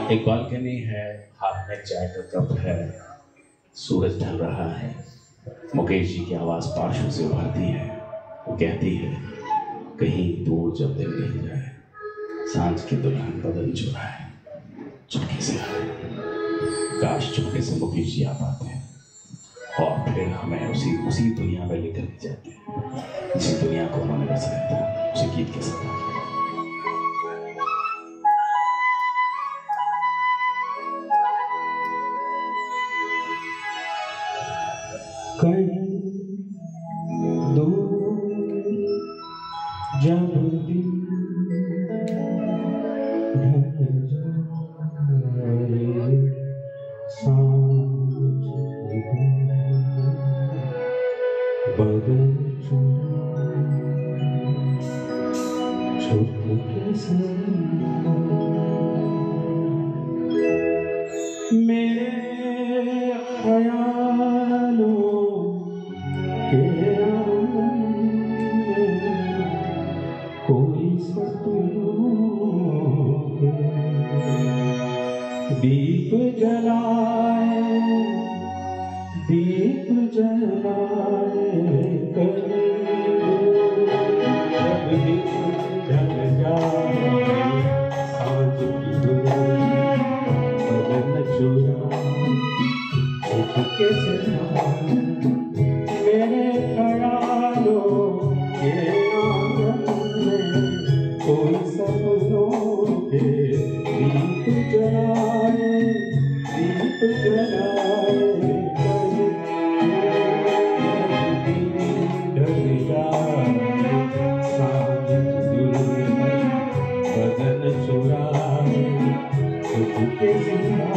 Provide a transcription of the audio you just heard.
एक बालकनी है, हाथ में चाय का कप है, सूरज ढल रहा है। मुकेश जी की आवाज़ पार्श्व से उभरती है। वो कहती है, कहीं दूर जब दिल नहीं जाए, सांझ की दुल्हन बदन चुराए, चुपके से आए। काश चुपके से मुकेश जी आ पाते हैं और फिर हमें उसी दुनिया में लेकर के जाते हैं जिस दुनिया को उन्होंने बसाया था, उसी गीत के साथ। कहीं दूर जब दिन ढल जाए, सांझ बदन चुपके से मेरे ख्यालों कोई दीप जलाए जब दिन ढल जाए, सांझ की दुल्हन बदन चुराए, चुपके से मेरे ख्यालों के आंगन में कोई सपनों के दीप जलाए, ढल जाए, सांझ की दुल्हन बदन चुराए, चुपके से